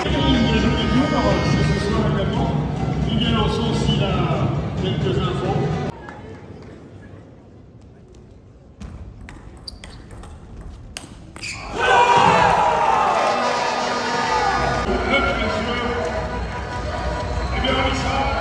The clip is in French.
Ce soir également, qui vient lancer aussi quelques infos. Le très joueur, eh bien,